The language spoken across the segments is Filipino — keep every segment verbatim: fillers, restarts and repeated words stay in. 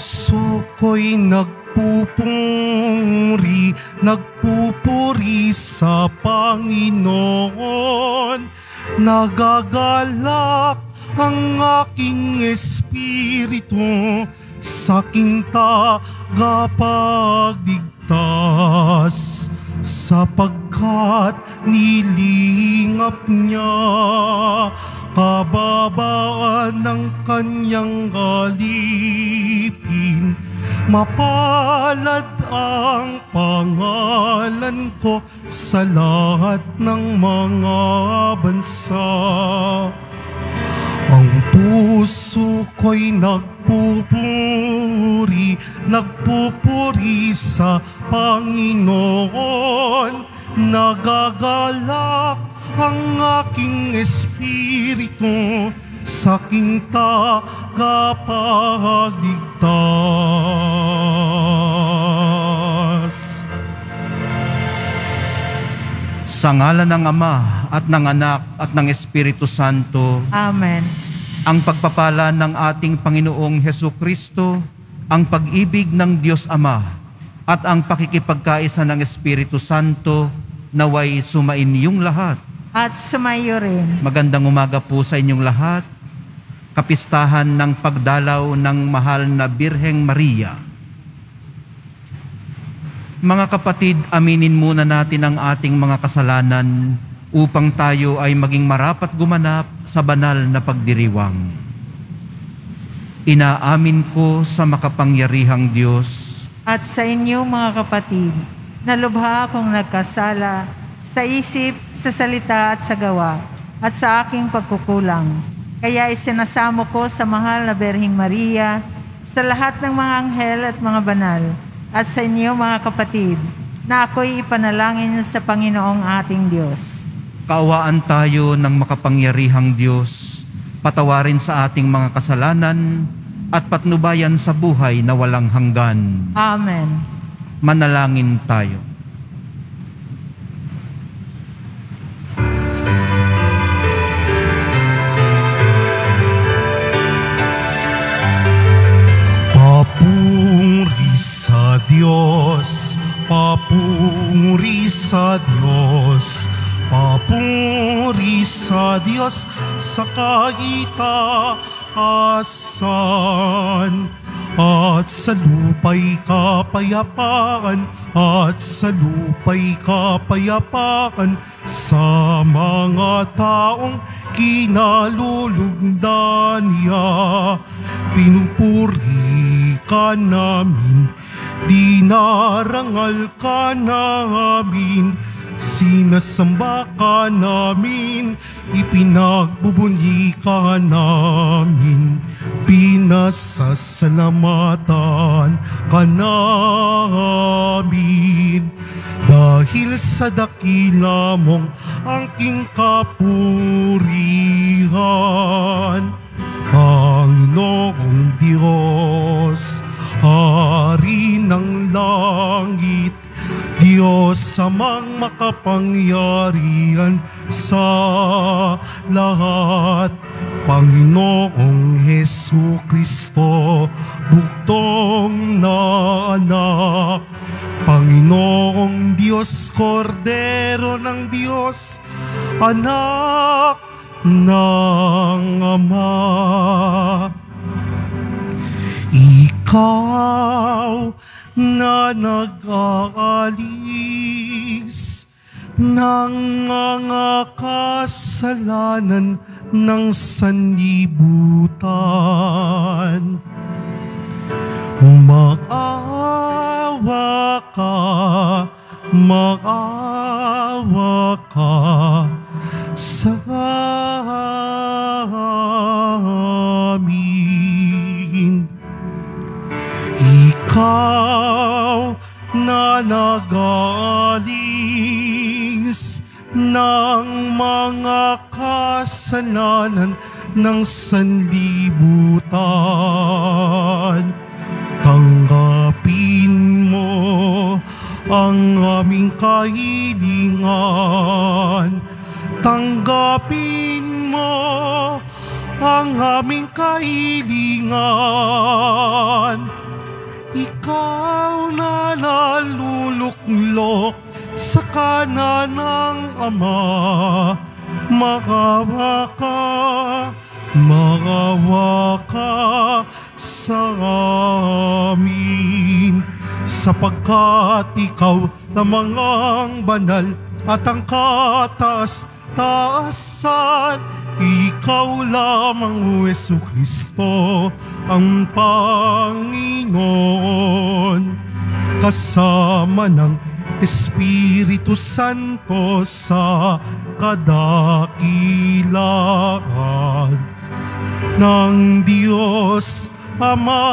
puso ko'y nagpupuri, nagpupuri sa Panginoon. Nagagalak ang aking espiritu sa aking tagapagligtas, sapagkat nilingap niya kababaan ng kanyang alipin. Mapalad ang pangalan ko sa lahat ng mga bansa. Ang puso ko'y nagpupuri, nagpupuri sa Panginoon. Nagagalak ang aking espiritu sa aking tagapagligtas. Sa ngalan ng Ama at ng Anak at ng Espiritu Santo. Amen. Ang pagpapala ng ating Panginoong Hesukristo, ang pag-ibig ng Diyos Ama, at ang pakikipagkaisa ng Espiritu Santo naway sumain niyong lahat. At sumayo rin. Magandang umaga po sa inyong lahat. Kapistahan ng pagdalaw ng mahal na Birheng Maria. Mga kapatid, aminin muna natin ang ating mga kasalanan upang tayo ay maging marapat gumanap sa banal na pagdiriwang. Inaamin ko sa makapangyarihang Diyos at sa inyo mga kapatid, na lubha akong nagkasala sa isip, sa salita at sa gawa, at sa aking pagkukulang. Kaya isinasamo ko sa mahal na Birheng Maria, sa lahat ng mga anghel at mga banal, at sa inyo mga kapatid, na ako'y ipanalangin sa Panginoong ating Diyos. Kaawaan tayo ng makapangyarihang Diyos, patawarin sa ating mga kasalanan, at patnubayan sa buhay na walang hanggan. Amen. Manalangin tayo. Papuri sa Diyos, papuri sa Diyos, papuri sa Diyos sa kaitaasan. At sa lupa'y kapayapaan, at sa lupa'y kapayapaan sa mga taong kinalulugdan niya. Pinupuri ka namin, dinarangal ka namin, sinasamba ka namin, ipinagbubunyi ka namin, pinasasalamatan ka namin. Dahil sa dakila mong angking kapurihan, Panginoong Diyos, Hari ng langit, Diyos amang makapangyarihan sa lahat, Panginoong Hesukristo, bugtong na anak, Panginoong Diyos, Kordero ng Diyos, anak ng Ama. Ikaw na nag-aalis ng mga kasalanan ng sanlibutan, mag-awa ka, mag-awa ka sa amin. Ikaw na nag-aalis ng mga kasalanan ng sanlibutan, tanggapin mo ang aming kahilingan, tanggapin mo ang aming kahilingan, ikaw na naluluklok sa kanan ng Ama. Makawa ka, makawa ka sa amin, sapagkat ikaw lamang ang banal at ang kataas-taasan. Ikaw lamang, O Jesucristo, ang Panginoon, kasama ng Espiritu Santo sa kadakilaan ng Diyos Ama.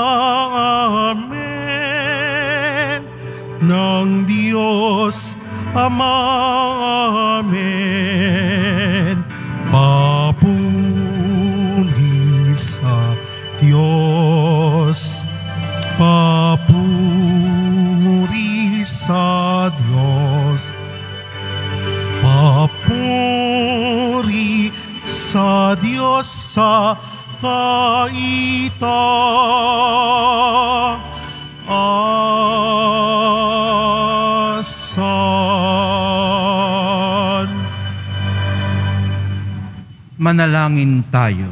Amen. Ng Diyos Ama. Amen. Papuri sa Diyos. Papuri sa Diyos. Papuri sa Diyos sa kaitaasan. Manalangin tayo.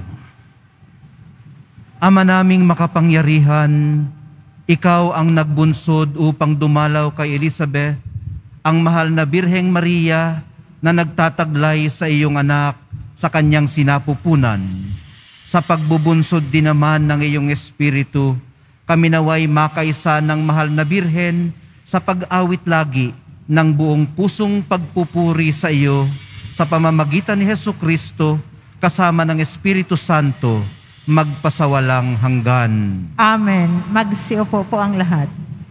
Ama naming makapangyarihan, ikaw ang nagbunsod upang dumalaw kay Elizabeth, ang mahal na Birheng Maria na nagtataglay sa iyong anak sa kanyang sinapupunan. Sa pagbubunsod din naman ng iyong Espiritu, kami naway makaisa ng mahal na Birhen sa pag-awit lagi ng buong pusong pagpupuri sa iyo sa pamamagitan ni Jesucristo kasama ng Espiritu Santo, magpasawalang hanggan. Amen. Magsiupo po ang lahat.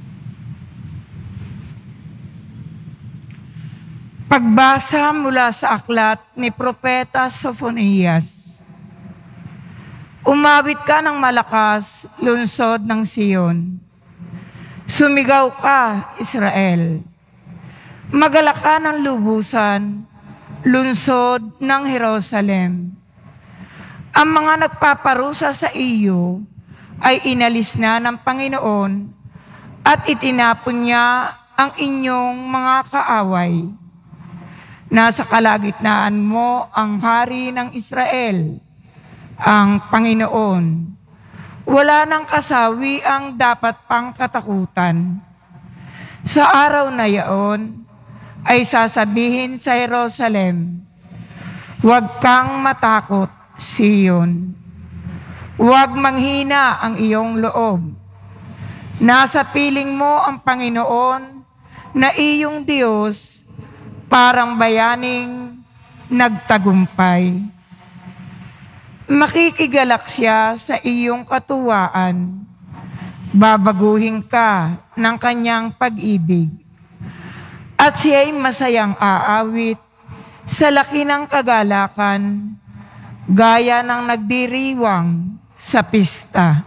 Pagbasa mula sa aklat ni Propeta Sophonias. Umawit ka ng malakas, lungsod ng Siyon. Sumigaw ka, Israel. Magalak ka ng lubusan, lungsod ng Jerusalem. Ang mga nagpaparusa sa iyo ay inalis na ng Panginoon at itinapon niya ang inyong mga kaaway. Nasa kalagitnaan mo ang hari ng Israel, ang Panginoon. Wala nang kasawi ang dapat pang katakutan. Sa araw na yaon ay sasabihin sa Jerusalem, huwag kang matakot, Siyon. Huwag manghina ang iyong loob. Nasa piling mo ang Panginoon na iyong Diyos, parang bayaning nagtagumpay. Makikigalak siya sa iyong katuwaan. Babaguhin ka ng kanyang pag-ibig. At siya'y masayang aawit sa laki ng kagalakan, gaya ng nagdiriwang sa pista.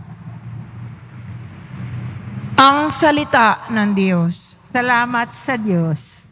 Ang salita ng Diyos. Salamat sa Diyos.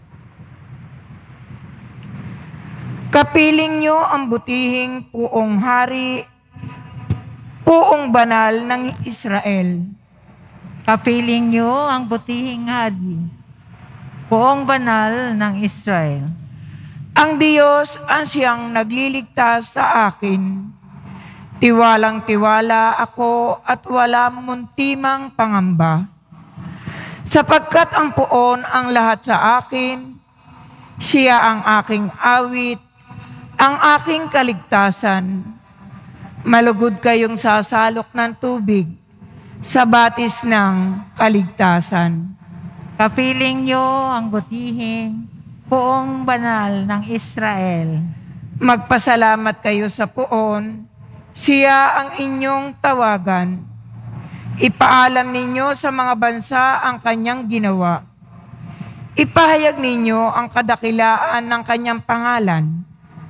Kapiling niyo ang butihing puong hari, puong banal ng Israel. Kapiling niyo ang butihing hari, puong banal ng Israel. Ang Diyos ang siyang nagliligtas sa akin. Tiwalang-tiwala ako at wala muntimang pangamba. Sapagkat ang puon ang lahat sa akin, siya ang aking awit, ang aking kaligtasan. Malugod kayong sasalok ng tubig sa batis ng kaligtasan. Kapiling niyo ang butihing puong banal ng Israel. Magpasalamat kayo sa puon, siya ang inyong tawagan. Ipaalam ninyo sa mga bansa ang kanyang ginawa. Ipahayag ninyo ang kadakilaan ng kanyang pangalan.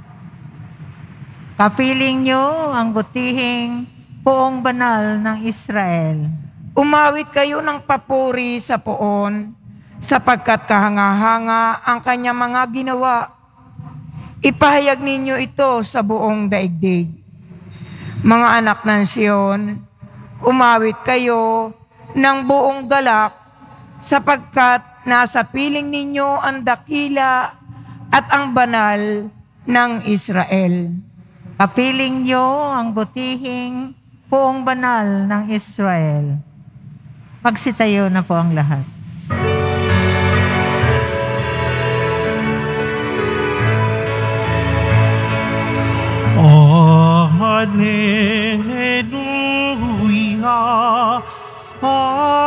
Kapiling niyo ang butihing puong banal ng Israel. Umawit kayo ng papuri sa puon, sapagkat kahanga-hanga ang kanyang mga ginawa. Ipahayag ninyo ito sa buong daigdig. Mga anak ng Siyon, umawit kayo ng buong galak, sapagkat nasa piling ninyo ang dakila at ang banal ng Israel. Kapiling niyo ang butihing Poong Banal ng Israel. Magsitayo na po ang lahat. Oh, hallelujah, oh,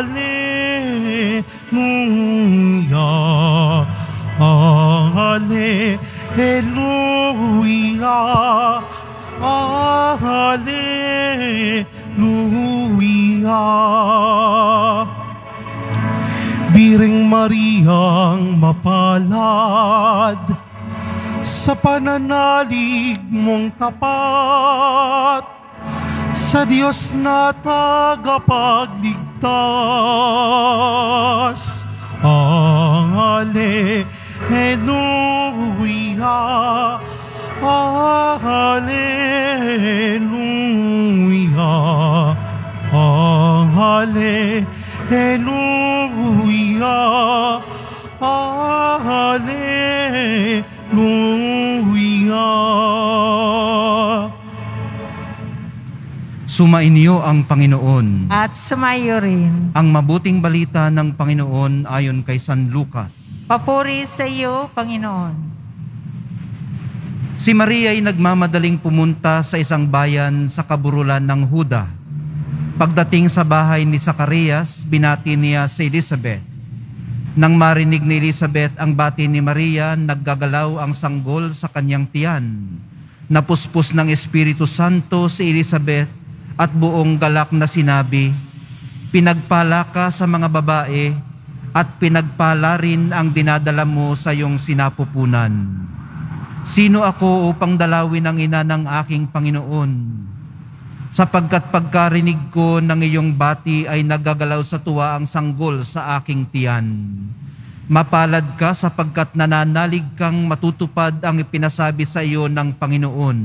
hallelujah, oh, hallelujah, oh, hallelujah. Biring Mariang mapalad, sa pananalig mong tapat, sa Diyos na tagapagligtas. Hallelujah, hallelujah, hallelujah, hallelujah. Hallelujah. Sumainyo ang Panginoon. At sumayo rin. Ang mabuting balita ng Panginoon ayon kay San Lucas. Papuri sa iyo, Panginoon. Si Maria ay nagmamadaling pumunta sa isang bayan sa kaburulan ng Huda. Pagdating sa bahay ni Zacarias, binati niya si Elizabeth. Nang marinig ni Elizabeth ang bati ni Maria, naggagalaw ang sanggol sa kanyang tiyan. Napuspos ng Espiritu Santo si Elizabeth at buong galak na sinabi, "Pinagpala ka sa mga babae at pinagpala rin ang dinadala mo sa iyong sinapupunan. Sino ako upang dalawin ang ina ng aking Panginoon? Sapagkat pagkarinig ko ng iyong bati ay naggagalaw sa tuwa ang sanggol sa aking tiyan. Mapalad ka sapagkat nananalig kang matutupad ang ipinasabi sa iyo ng Panginoon."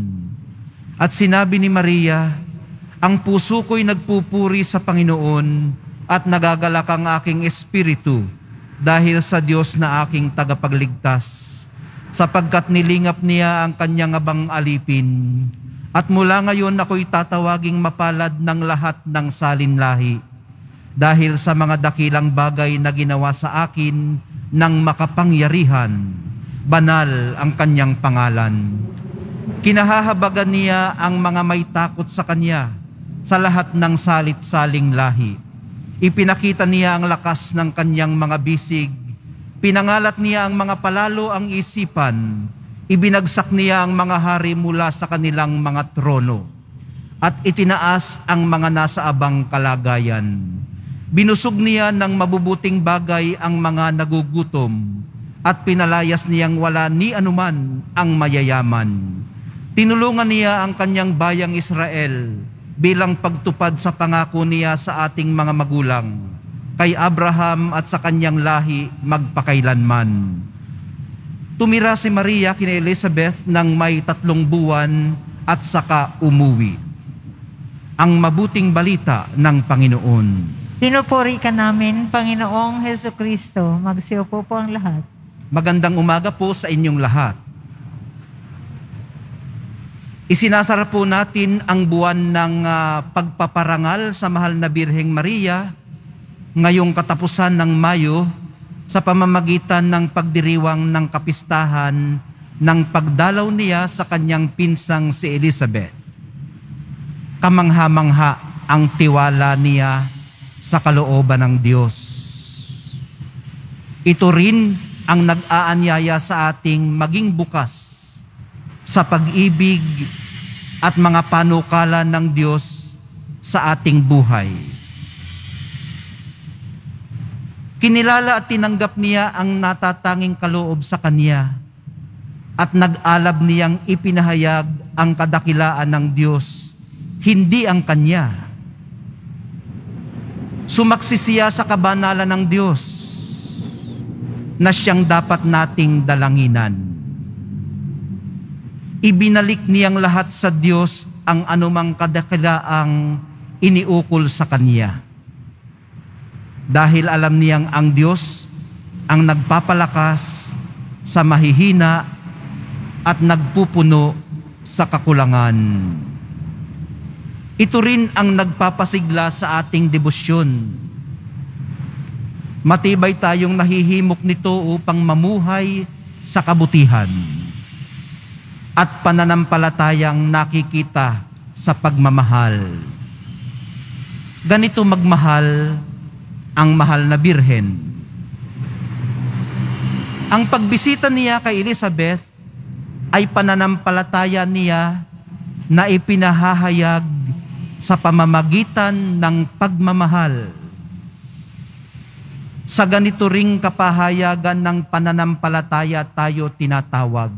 At sinabi ni Maria, "Ang puso ko'y nagpupuri sa Panginoon at nagagalak ang aking espiritu dahil sa Diyos na aking tagapagligtas, sapagkat nilingap niya ang kanyang abang alipin. At mula ngayon ako'y tatawaging mapalad ng lahat ng salinlahi, dahil sa mga dakilang bagay na ginawa sa akin ng makapangyarihan, banal ang kanyang pangalan. Kinahahabagan niya ang mga may takot sa kanya sa lahat ng salit-saling lahi. Ipinakita niya ang lakas ng kanyang mga bisig, pinangalat niya ang mga palalo ang isipan, ibinagsak niya ang mga hari mula sa kanilang mga trono, at itinaas ang mga nasa abang kalagayan. Binusog niya ng mabubuting bagay ang mga nagugutom, at pinalayas niyang wala ni anuman ang mayayaman. Tinulungan niya ang kanyang bayang Israel bilang pagtupad sa pangako niya sa ating mga magulang, kay Abraham at sa kanyang lahi magpakailanman. Tumira si Maria kina Elizabeth ng may tatlong buwan at saka umuwi. Ang mabuting balita ng Panginoon. Pinupuri ka namin, Panginoong Hesukristo. Magsiupo po ang lahat. Magandang umaga po sa inyong lahat. Isinasara po natin ang buwan ng uh, pagpaparangal sa mahal na Birheng Maria ngayong katapusan ng Mayo, sa pamamagitan ng pagdiriwang ng kapistahan ng pagdalaw niya sa kanyang pinsang si Elizabeth. Kamangha-mangha ang tiwala niya sa kalooban ng Diyos. Ito rin ang nag-aanyaya sa ating maging bukas sa pag-ibig at mga panukala ng Diyos sa ating buhay. Kinilala at tinanggap niya ang natatanging kaloob sa kanya at nag-alab niyang ipinahayag ang kadakilaan ng Diyos, hindi ang kanya. Sumaksi siya sa kabanalan ng Diyos na siyang dapat nating dalanginan. Ibinalik niyang lahat sa Diyos ang anumang kadakilaang iniukol sa kanya. dahil alam niyang ang Diyos ang nagpapalakas sa mahihina at nagpupuno sa kakulangan. Ito rin ang nagpapasigla sa ating debosyon. Matibay tayong nahihimok nito upang mamuhay sa kabutihan at pananampalatayang nakikita sa pagmamahal. Ganito magmahal ang mahal na birhen. Ang pagbisita niya kay Elizabeth ay pananampalataya niya na ipinahahayag sa pamamagitan ng pagmamahal. Sa ganito ring kapahayagan ng pananampalataya tayo tinatawag.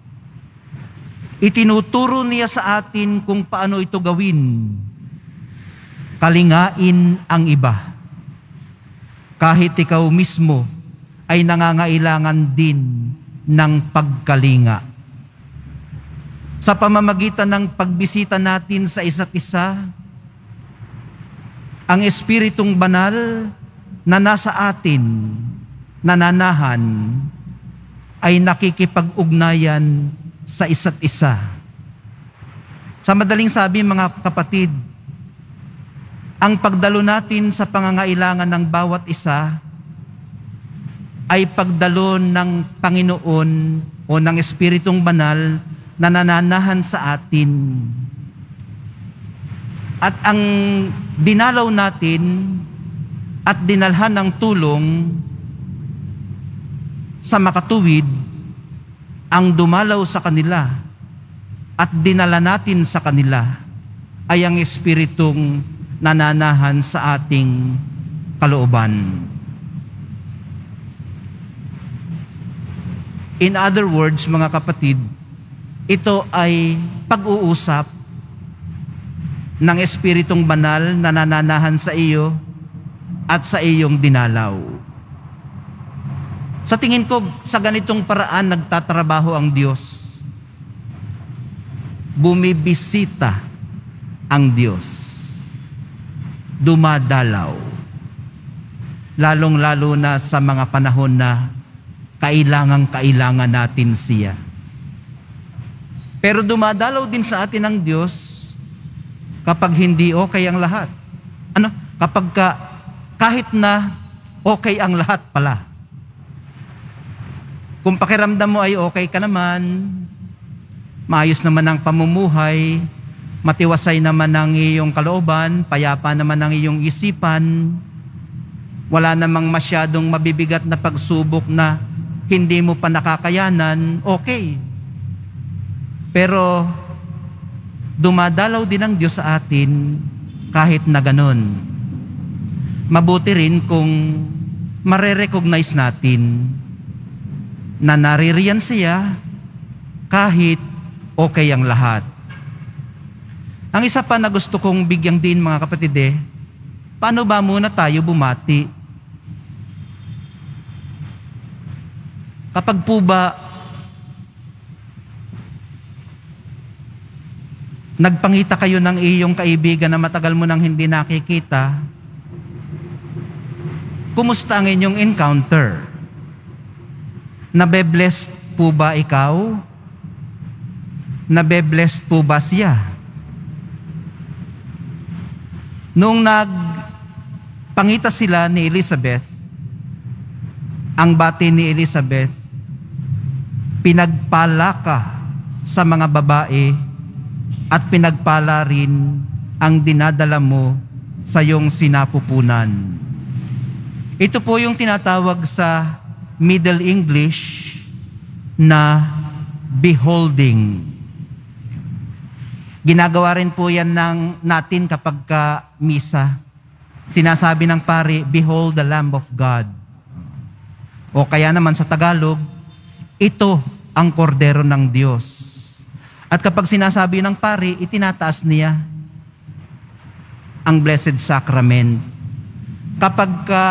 Itinuturo niya sa atin kung paano ito gawin. Kalingain ang iba. Kahit ikaw mismo ay nangangailangan din ng pagkalinga. Sa pamamagitan ng pagbisita natin sa isa't isa, ang Espiritong Banal na nasa atin, nananahan, ay nakikipag-ugnayan sa isa't isa. Sa madaling sabi, mga kapatid, ang pagdalo natin sa pangangailangan ng bawat isa ay pagdalo ng Panginoon o ng Espiritong Banal na nananahan sa atin. At ang dinalaw natin at dinalhan ng tulong sa makatuwid ang dumalaw sa kanila at dinala natin sa kanila ay ang Espiritong nananahan sa ating kalooban. In other words, mga kapatid, ito ay pag-uusap ng Espiritong Banal na nananahan sa iyo at sa iyong dinalaw. Sa tingin ko, sa ganitong paraan nagtatrabaho ang Diyos. Bumibisita ang Diyos. Dumadalaw. Lalong-lalo na sa mga panahon na kailangang-kailangan natin siya. Pero dumadalaw din sa atin ang Diyos kapag hindi okay ang lahat. Ano? Kapag ka, kahit na okay ang lahat pala. Kung pakiramdam mo ay okay ka naman, maayos naman ang pamumuhay, matiwasay naman ang iyong kalooban, payapa naman ang iyong isipan, wala namang masyadong mabibigat na pagsubok na hindi mo pa nakakayanan, okay. Pero dumadalaw din ang Diyos sa atin kahit na ganon. Mabuti rin kung mare-recognize natin na naririyan siya kahit okay ang lahat. Ang isa pa na gusto kong bigyang din, mga kapatid, eh, paano ba muna tayo bumati? Kapag po ba nagpangita kayo ng iyong kaibigan na matagal mo nang hindi nakikita, kumusta ang inyong encounter? Nabe-blessed po ba ikaw? Nabe-blessed po ba siya? Nung nagpangita sila ni Elizabeth, ang bati ni Elizabeth, pinagpala ka sa mga babae at pinagpala rin ang dinadala mo sa iyong sinapupunan. Ito po yung tinatawag sa Middle English na beholding. Ginagawa rin po yan ng natin kapag ka misa. Sinasabi ng pari, behold the Lamb of God. O kaya naman sa Tagalog, ito ang kordero ng Diyos. At kapag sinasabi ng pari, itinataas niya ang Blessed Sacrament. Kapag ka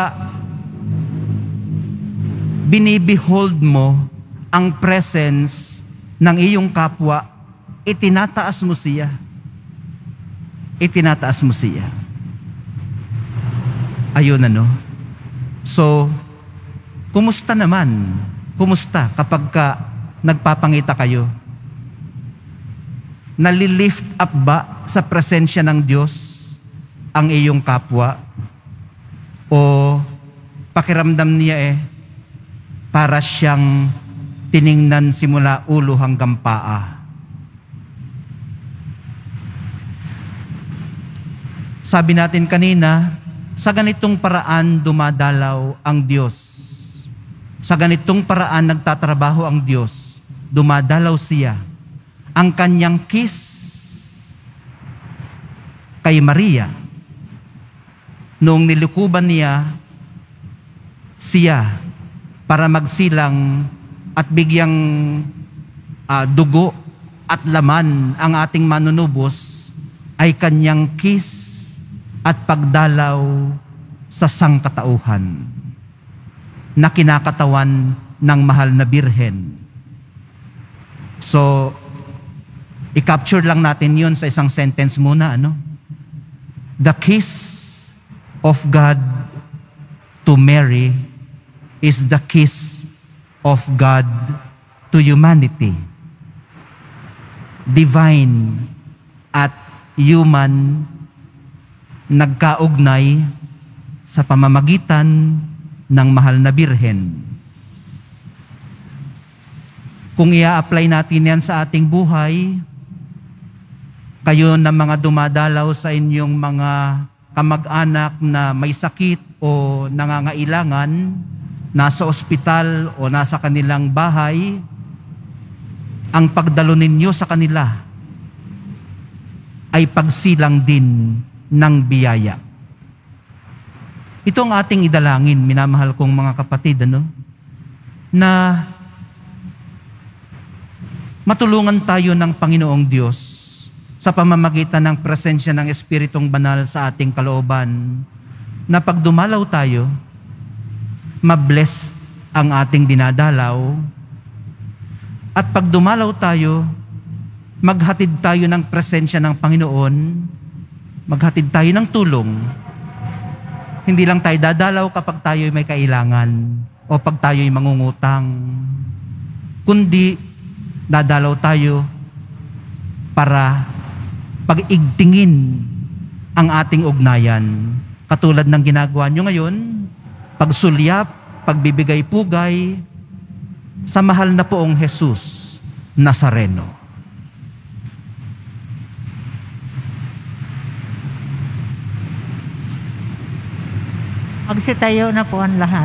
binibehold mo ang presence ng iyong kapwa, itinataas mo siya. Itinataas mo siya. Ayun ano. So, kumusta naman? Kumusta kapag ka nagpapangita kayo? Nalilift up ba sa presensya ng Diyos ang iyong kapwa? O pakiramdam niya eh, para siyang tiningnan simula ulo hanggang paa? Sabi natin kanina, sa ganitong paraan dumadalaw ang Diyos. Sa ganitong paraan nagtatrabaho ang Diyos, dumadalaw siya. Ang kanyang kiss kay Maria, noong nilukuban niya siya para magsilang at bigyang uh, dugo at laman ang ating manunubos, ay kanyang kiss at pagdalaw sa sangkatauhan na kinakatawan ng mahal na birhen. So, i-capture lang natin yun sa isang sentence muna, ano? The kiss of God to Mary is the kiss of God to humanity. Divine at human nagkaugnay sa pamamagitan ng mahal na birhen. Kung i-apply natin yan sa ating buhay, kayo na mga dumadalaw sa inyong mga kamag-anak na may sakit o nangangailangan, nasa ospital o nasa kanilang bahay, ang pagdalo ninyo sa kanila ay pagsilang din ng biyaya. Ito ang ating idalangin, minamahal kong mga kapatid, ano? Na matulungan tayo ng Panginoong Diyos sa pamamagitan ng presensya ng Espiritong Banal sa ating kalooban, na pag dumalaw tayo, mabless ang ating dinadalaw, at pag dumalaw tayo, maghatid tayo ng presensya ng Panginoon, maghatid tayo ng tulong. Hindi lang tayo dadalaw kapag tayo may kailangan o pag tayo ay mangungutang, kundi dadalaw tayo para pag-igtingin ang ating ugnayan. Katulad ng ginagawa nyo ngayon, pagsulyap, pagbibigay pugay sa mahal na poong Jesus Nazareno. Magsitayo na po ang lahat.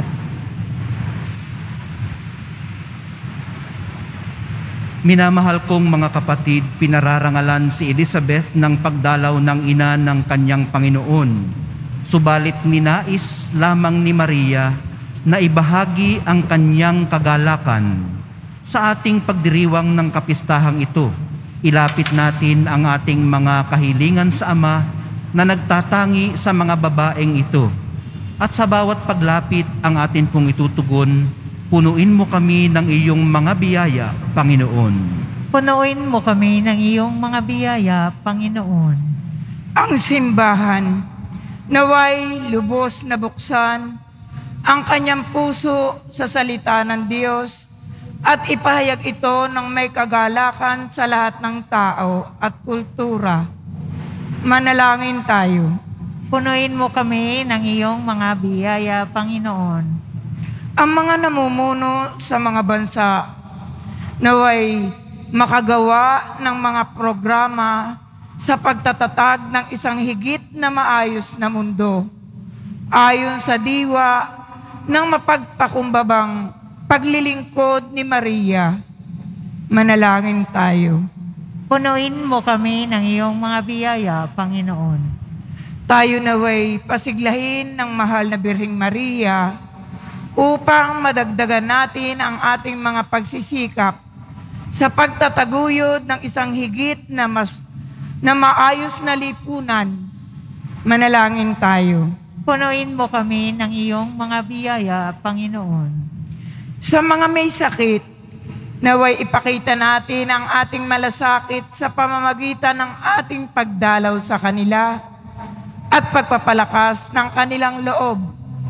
Minamahal kong mga kapatid, pinararangalan si Elizabeth ng pagdalaw ng ina ng kanyang Panginoon. Subalit ninais lamang ni Maria na ibahagi ang kanyang kagalakan. Sa ating pagdiriwang ng kapistahang ito, ilapit natin ang ating mga kahilingan sa Ama na nagtatangi sa mga babaeng ito. At sa bawat paglapit ang atin pong itutugon, punuin mo kami ng iyong mga biyaya, Panginoon. Punuin mo kami ng iyong mga biyaya, Panginoon. Ang simbahan, naway lubos na buksan ang kanyang puso sa salita ng Diyos at ipahayag ito ng may kagalakan sa lahat ng tao at kultura. Manalangin tayo. Punuin mo kami ng iyong mga biyaya, Panginoon. Ang mga namumuno sa mga bansa, naway makagawa ng mga programa sa pagtatatag ng isang higit na maayos na mundo, ayon sa diwa ng mapagpakumbabang paglilingkod ni Maria. Manalangin tayo. Punuin mo kami ng iyong mga biyaya, Panginoon. Tayo naway pasiglahin ng mahal na Birheng Maria upang madagdagan natin ang ating mga pagsisikap sa pagtataguyod ng isang higit na, mas, na maayos na lipunan. Manalangin tayo. Punuin mo kami ng iyong mga biyaya, Panginoon. Sa mga may sakit, naway ipakita natin ang ating malasakit sa pamamagitan ng ating pagdalaw sa kanila at pagpapalakas ng kanilang loob.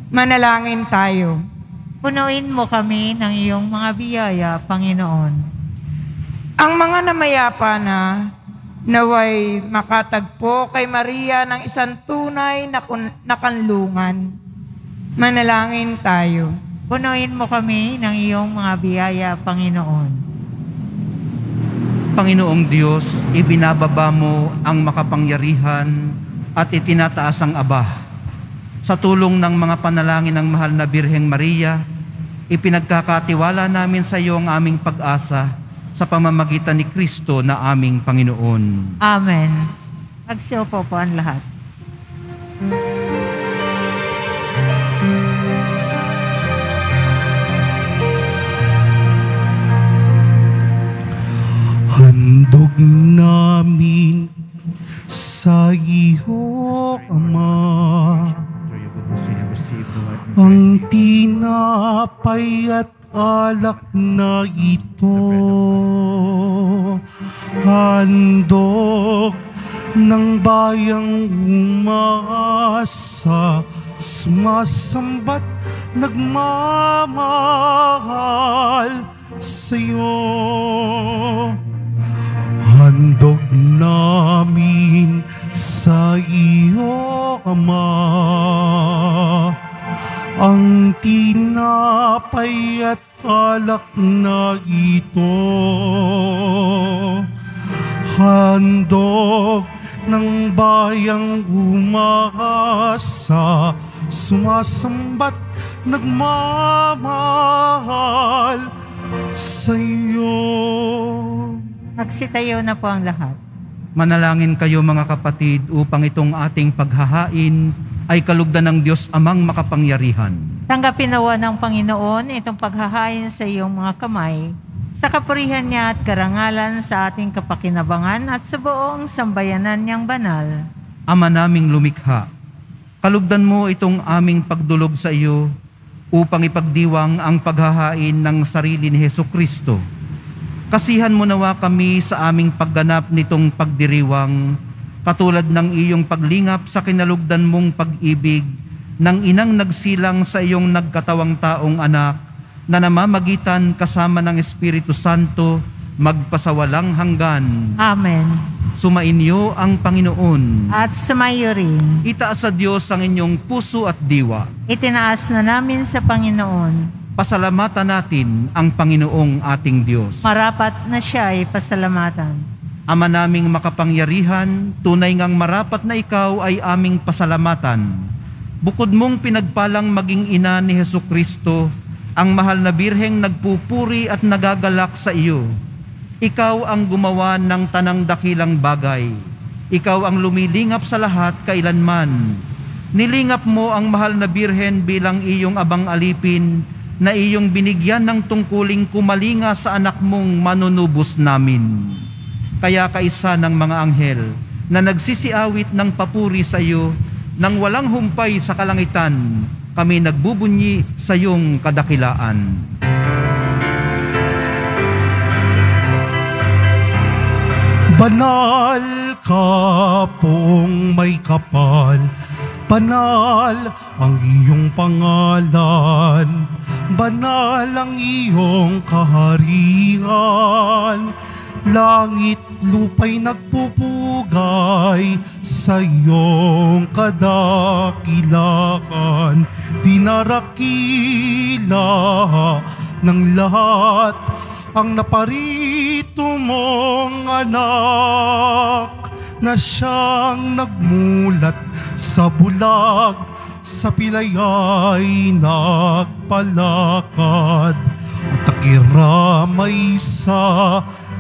Manalangin tayo. Punuin mo kami ng iyong mga biyaya, Panginoon. Ang mga namayapa na naway makatagpo kay Maria ng isang tunay na, kun- na kanlungan. Manalangin tayo. Punuin mo kami ng iyong mga biyaya, Panginoon. Panginoong Diyos, ibinababa mo ang makapangyarihan at itinataas ang Aba. Sa tulong ng mga panalangin ng mahal na Birheng Maria, ipinagkakatiwala namin sa iyo ang aming pag-asa sa pamamagitan ni Kristo na aming Panginoon. Amen. Magsiupo po ang lahat. Handog namin sa iyo, Ama, ang tinapay at alak na ito, handog ng bayang umasa, sumasambat, nagmamahal sa'yo. Handog namin sa iyo, Ama, ang tinapay at alak na ito, handog ng bayang umaasa, sumasambat, nagmamahal sa iyo. Magsitayo na po ang lahat. Manalangin kayo mga kapatid upang itong ating paghahain ay kalugdan ng Diyos Amang makapangyarihan. Tanggapin nawa ng Panginoon itong paghahain sa iyong mga kamay, sa kapurihan niya at karangalan sa ating kapakinabangan at sa buong sambayanan niyang banal. Ama naming lumikha, kalugdan mo itong aming pagdulog sa iyo upang ipagdiwang ang paghahain ng sarili ni Hesukristo. Kasihan mo nawa kami sa aming pagganap nitong pagdiriwang, katulad ng iyong paglingap sa kinalugdan mong pag-ibig ng inang nagsilang sa iyong nagkatawang taong anak na namamagitan kasama ng Espiritu Santo magpasawalang hanggan. Amen. Sumainyo ang Panginoon. At sumayo rin. Itaas sa Diyos ang inyong puso at diwa. Itinaas na namin sa Panginoon. Pasalamatan natin ang Panginoong ating Diyos. Marapat na siya ay pasalamatan. Ama naming makapangyarihan, tunay ngang marapat na ikaw ay aming pasalamatan. Bukod mong pinagpalang maging ina ni Hesukristo, ang mahal na birheng nagpupuri at nagagalak sa iyo. Ikaw ang gumawa ng tanang dakilang bagay. Ikaw ang lumilingap sa lahat kailanman. Nilingap mo ang mahal na birhen bilang iyong abang alipin na iyong binigyan ng tungkuling kumalinga sa anak mong manunubos namin. Kaya kaisa ng mga anghel na nagsisiawit ng papuri sa iyo, nang walang humpay sa kalangitan, kami nagbubunyi sa iyong kadakilaan. Banal ka pong may kapal, banal ang iyong pangalan, banal ang iyong kaharian. Langit lupa'y nagpupugay sa iyong kadakilaan. Dinarakila ng lahat ang naparito mong anak, na siyang nagmulat sa bulag, sa pilay ay nagpalakad, at nakiramay sa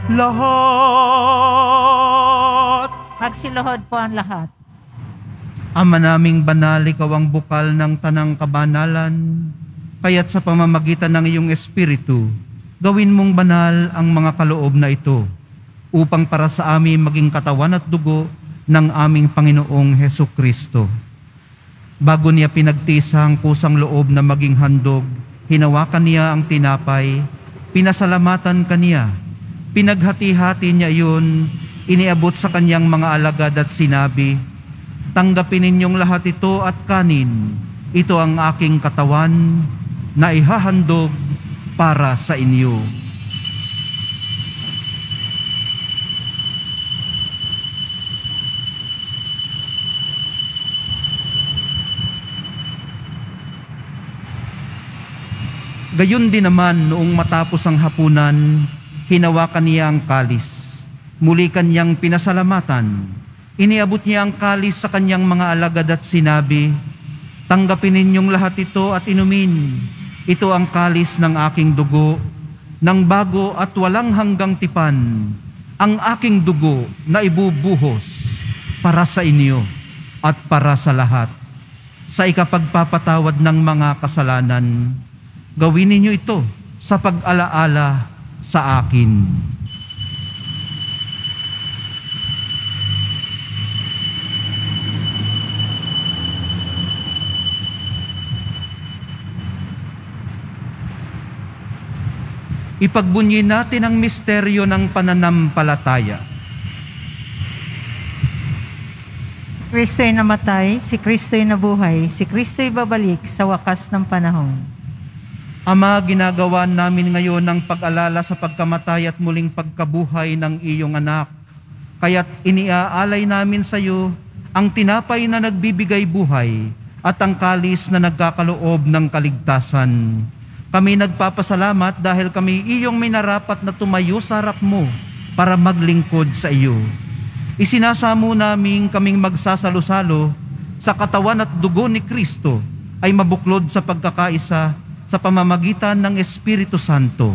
lahat. Magsiluhod po ang lahat. Ama naming banal, ikaw ang bukal ng tanang kabanalan, kaya't sa pamamagitan ng iyong Espiritu, gawin mong banal ang mga kaloob na ito, upang para sa amin maging katawan at dugo ng aming Panginoong Hesukristo. Bago niya pinagtisa ang kusang loob na maging handog, hinawakan niya ang tinapay, pinasalamatan kaniya, pinaghati-hati niya iyon, iniabot sa kanyang mga alagad at sinabi, "Tanggapin ninyong lahat ito at kanin. Ito ang aking katawan na ihahandog para sa inyo. Gayon din naman noong matapos ang hapunan, hinawakan niya ang kalis. Muli kanyang pinasalamatan. Iniabot niya ang kalis sa kanyang mga alagad at sinabi, "Tanggapin ninyong lahat ito at inumin. Ito ang kalis ng aking dugo, ng bago at walang hanggang tipan, ang aking dugo na ibubuhos para sa inyo at para sa lahat. Sa ikapagpapatawad ng mga kasalanan, gawin ninyo ito sa pag-alaala sa akin." Ipagbunyi natin ang misteryo ng pananampalataya. Si Kristo'y namatay, si Kristo'y nabuhay, si Kristo'y babalik sa wakas ng panahon. Ama, ginagawa namin ngayon ang pag-alala sa pagkamatay at muling pagkabuhay ng iyong anak. Kaya't iniaalay namin sa iyo ang tinapay na nagbibigay buhay at ang kalis na nagkakaloob ng kaligtasan. Kami nagpapasalamat dahil kami iyong minarapat na tumayo sa harap mo para maglingkod sa iyo. Isinasamo namin kaming magsasalo-salo sa katawan at dugo ni Kristo ay mabuklod sa pagkakaisa sa pamamagitan ng Espiritu Santo.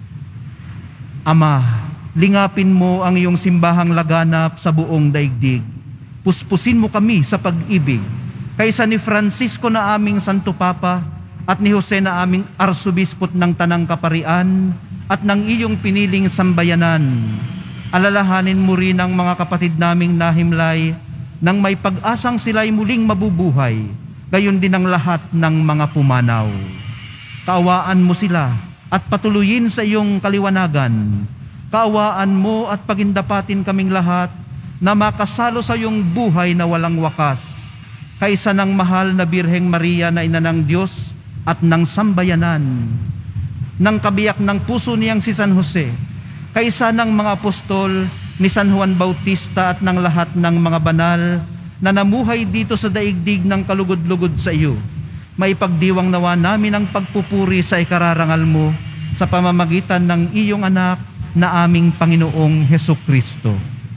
Ama, lingapin mo ang iyong simbahang laganap sa buong daigdig. Puspusin mo kami sa pag-ibig, kaysa ni Francisco na aming Santo Papa at ni Jose na aming Arsobispot ng Tanang Kaparian at ng iyong piniling sambayanan. Alalahanin mo rin ang mga kapatid naming nahimlay nang may pag-asang sila'y muling mabubuhay, gayon din ang lahat ng mga pumanaw. Kaawaan mo sila at patuloyin sa iyong kaliwanagan. Kaawaan mo at pagindapatin kaming lahat na makasalo sa iyong buhay na walang wakas, kaysa ng mahal na Birheng Maria na ina ng Diyos at ng sambayanan, ng kabiyak ng puso niyang si San Jose, kaysa ng mga apostol ni San Juan Bautista at ng lahat ng mga banal na namuhay dito sa daigdig ng kalugod-lugod sa iyo. Maipagdiwang nawa namin ang pagpupuri sa ikararangal mo sa pamamagitan ng iyong anak na aming Panginoong Hesukristo.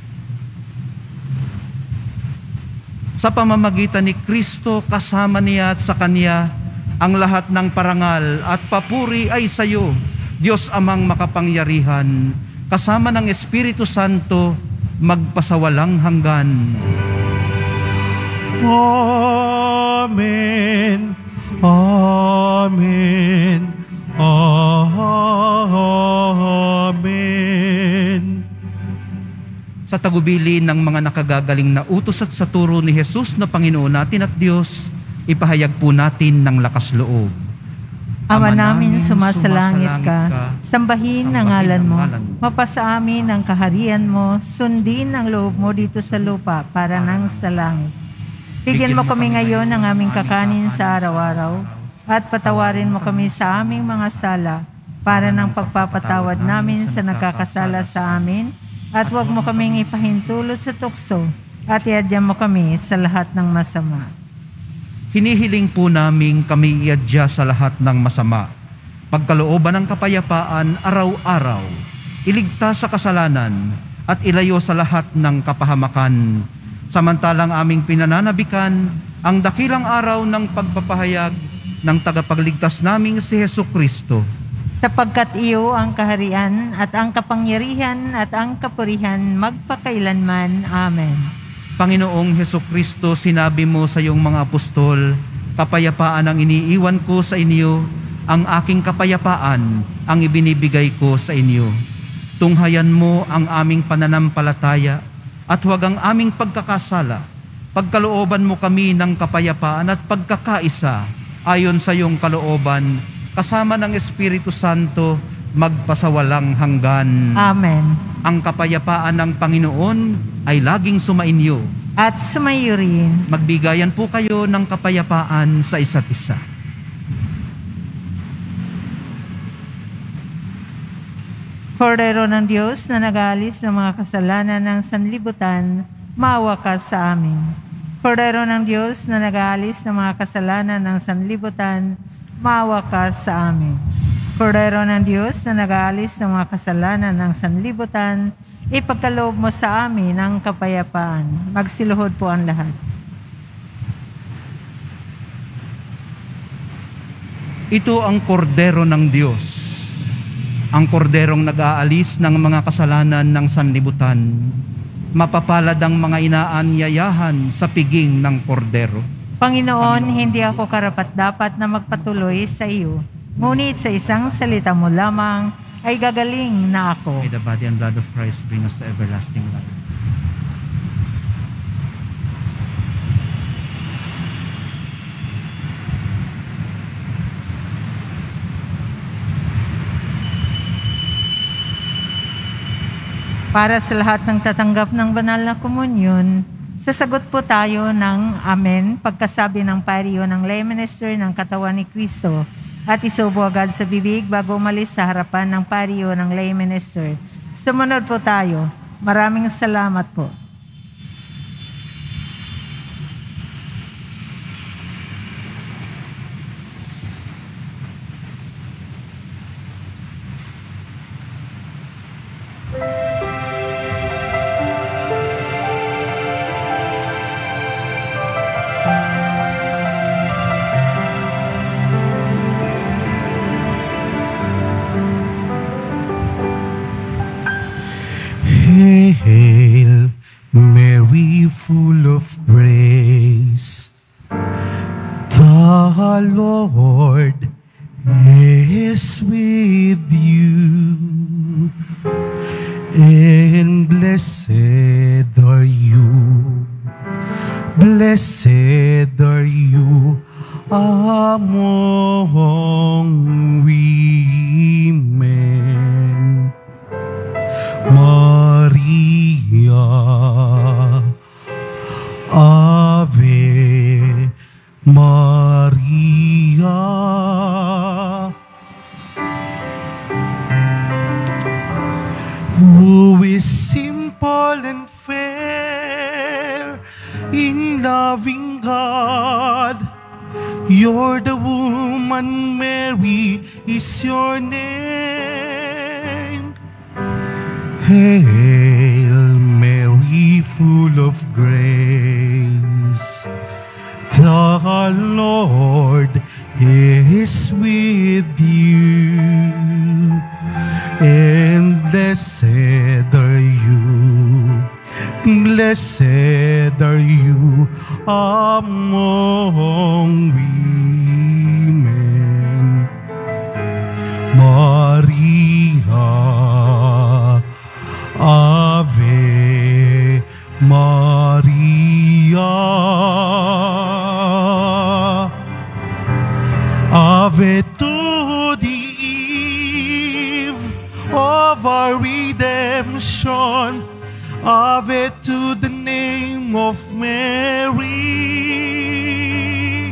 Sa pamamagitan ni Kristo, kasama niya at sa Kanya, ang lahat ng parangal at papuri ay sa iyo, Diyos Amang makapangyarihan, kasama ng Espiritu Santo, magpasawalang hanggan. Amen. Amen. Amen. Sa tagubilin ng mga nakagagaling na utos at sa turo ni Jesus na Panginoon natin at Diyos, ipahayag po natin ng lakas loob. Ama namin, sumasalangit ka, sambahin ang ngalan mo, mapasa amin ang kaharian mo, sundin ang loob mo dito sa lupa para nang sa langit. Bigyan mo kami ngayon ng aming kakanin sa araw-araw at patawarin mo kami sa aming mga sala para ng pagpapatawad namin sa nagkakasala sa amin at huwag mo kaming ipahintulot sa tukso at iadya mo kami sa lahat ng masama. Hinihiling po namin kami iadya sa lahat ng masama, pagkalooban ng kapayapaan araw-araw, iligtas sa kasalanan at ilayo sa lahat ng kapahamakan. Samantalang aming pinananabikan ang dakilang araw ng pagpapahayag ng tagapagligtas naming si Hesukristo. Sapagkat iyo ang kaharian at ang kapangyarihan at ang kapurihan magpakailanman. Amen. Panginoong Hesukristo, sinabi mo sa iyong mga apostol, kapayapaan ang iniiwan ko sa inyo, ang aking kapayapaan ang ibinibigay ko sa inyo. Tunghayan mo ang aming pananampalataya at huwag ang aming pagkakasala. Pagkalooban mo kami ng kapayapaan at pagkakaisa ayon sa iyong kalooban, kasama ng Espiritu Santo, magpasawalang hanggan. Amen. Ang kapayapaan ng Panginoon ay laging sumainyo at sumayo rin. Magbigayan po kayo ng kapayapaan sa isa't isa. Kordero ng Diyos na nag-aalis ng mga kasalanan ng sanlibutan, maawa ka sa amin. Kordero ng Diyos na nag-aalis ng mga kasalanan ng sanlibutan, maawa ka sa amin. Kordero ng Diyos na nag-aalis ng mga kasalanan ng sanlibutan, ipagkaloob mo sa amin ang kapayapaan. Magsiluhod po ang lahat. Ito ang kordero ng Diyos, ang korderong nag-aalis ng mga kasalanan ng sanlibutan. Mapapalad ang mga inaanyayahan sa piging ng kordero. Panginoon, hindi ako karapat-dapat na magpatuloy sa iyo. Ngunit sa isang salita mo lamang ay gagaling na ako. May the body and blood of Christ bring us to everlasting life. Para sa lahat ng tatanggap ng banal na komunyon, sasagot po tayo ng Amen pagkasabi ng pariyo ng lay minister ng katawan ni Kristo at isubo agad sa bibig bago umalis sa harapan ng pariyo ng lay minister. Sumunod po tayo. Maraming salamat po. Hail, Mary, full of grace, the Lord is with you, and blessed are you, blessed are you among women. Maria, Ave Maria. Who is simple and fair in loving God? You're the woman, Mary is your name. Hail Mary, full of grace, the Lord is with you, and blessed are you, blessed are you among women. Maria, Ave Maria, Ave to the eve of our redemption, Ave to the name of Mary.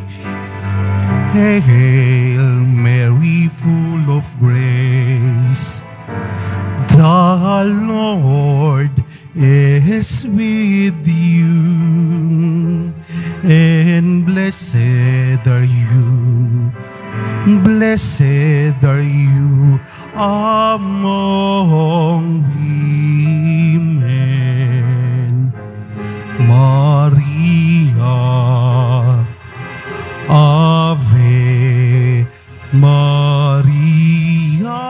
Hail Mary, full of grace, the Lord is with you, and blessed are you, blessed are you among women. Maria, Ave Maria.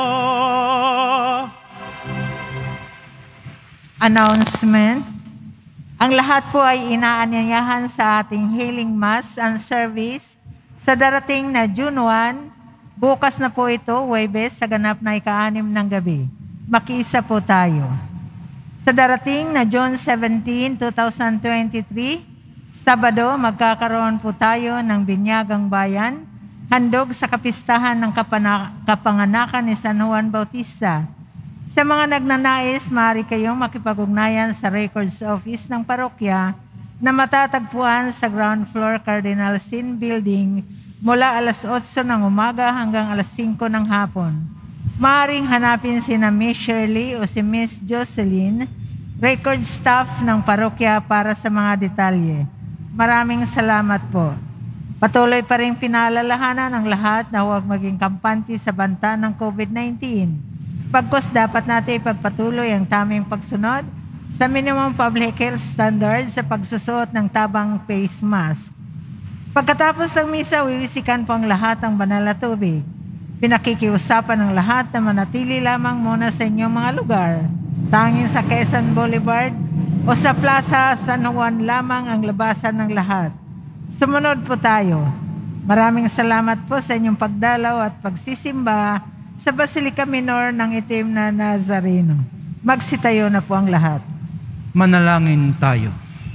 Announcement. Ang lahat po ay inaanyayahan sa ating Healing Mass and Service sa darating na June first. Bukas na po ito, Huwebes, sa ganap na ika-anim ng gabi. Makiisa po tayo. Sa darating na June seventeenth, twenty twenty-three, Sabado, magkakaroon po tayo ng Binyagang Bayan, handog sa kapistahan ng kapana- kapanganakan ni San Juan Bautista. Sa mga nagnanais, maaari kayong makipag-ugnayan sa Records Office ng parokya na matatagpuan sa ground floor Cardinal Sin Building mula alas otso ng umaga hanggang alas singko ng hapon. Maaaring hanapin si na Miss Shirley o si Miss Jocelyn, record staff ng parokya para sa mga detalye. Maraming salamat po. Patuloy pa rin pinaalalahanan ng lahat na huwag maging kampante sa banta ng COVID nineteen. Pagkos dapat natin ipagpatuloy ang taming pagsunod sa minimum public health standards sa pagsusuot ng tabang face mask. Pagkatapos ng misa, wiwisikan po ang lahat ng banal na tubig. Pinakikiusapan ng lahat na manatili lamang muna sa inyong mga lugar. Tanging sa Quezon Boulevard o sa Plaza San Juan lamang ang labasan ng lahat. Sumunod po tayo. Maraming salamat po sa inyong pagdalaw at pagsisimba sa Basilica Minor ng Itim na Nazareno. Magsitayo na po ang lahat. Manalangin tayo.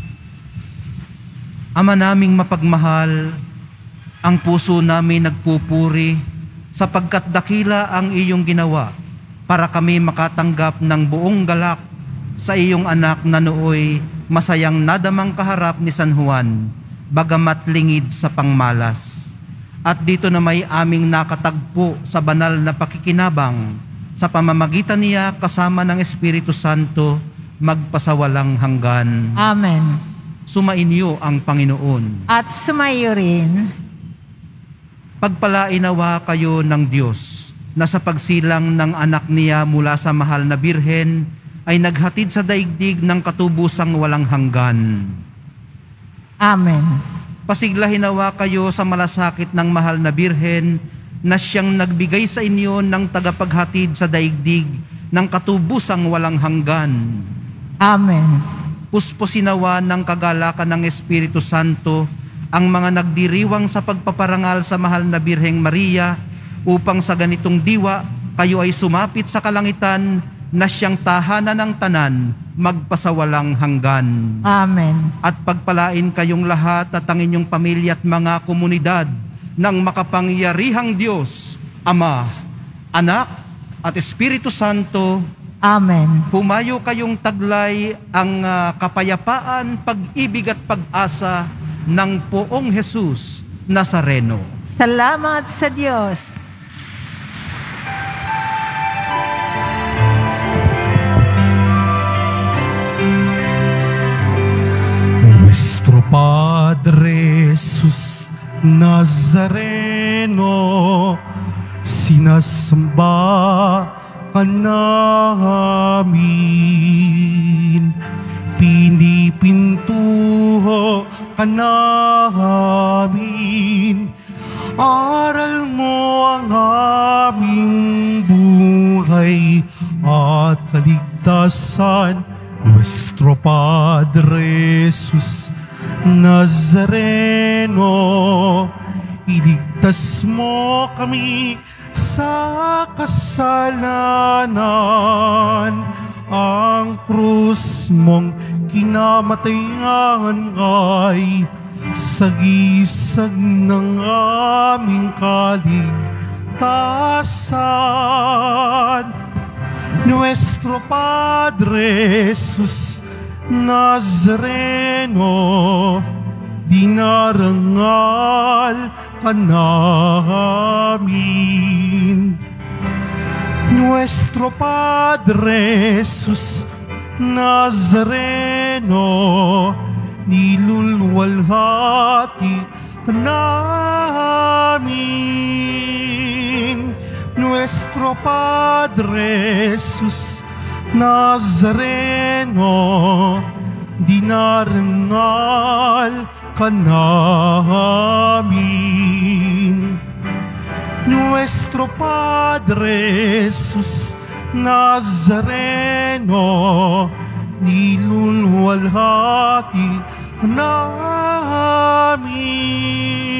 Ama naming mapagmahal, ang puso namin nagpupuri sapagkat dakila ang iyong ginawa para kami makatanggap ng buong galak sa iyong anak na nooy masayang nadamang kaharap ni San Juan, bagamat lingid sa pangmalas. At dito na may aming nakatagpo sa banal na pakikinabang sa pamamagitan niya kasama ng Espiritu Santo magpasawalang hanggan. Amen. Sumainyo ang Panginoon. At sumayo rin. Pagpalainawa kayo ng Diyos na sa pagsilang ng anak niya mula sa mahal na birhen ay naghatid sa daigdig ng katubusang walang hanggan. Amen. Pasiglahinawa kayo sa malasakit ng mahal na birhen na siyang nagbigay sa inyo ng tagapaghatid sa daigdig ng katubusang walang hanggan. Amen. Puspusinawa ng kagalakan ng Espiritu Santo ang mga nagdiriwang sa pagpaparangal sa mahal na Birheng Maria upang sa ganitong diwa kayo ay sumapit sa kalangitan na siyang tahanan ng tanan magpasawalang hanggan. Amen. At pagpalain kayong lahat at ang inyong pamilya at mga komunidad ng makapangyarihang Diyos, Ama, Anak at Espiritu Santo. Amen. Humayo kayong taglay ang uh, kapayapaan, pag-ibig at pag-asa ng Poong Jesus Nazareno. Salamat sa Diyos. Nuestro Padre Jesus Nazareno, sinasamba ka namin, pinipintuho ka namin, aral mo ang aming buhay at kaligtasan. Nuestro Padre Jesus Nazareno, iligtas mo kami sa kasalanan. Ang krus mong kinamatayan ay sagisag ng aming kaligtasan. Nuestro Padre Jesus Nazareno, dinarangal ka namin. Nuestro Padre Jesus Nazareno, niluluwalhati ka namin. Nuestro Padre Jesus Nazareno, dinarangal ka namin. Nuestro Padre Jesus Nazareno, niluluwalhati ka namin.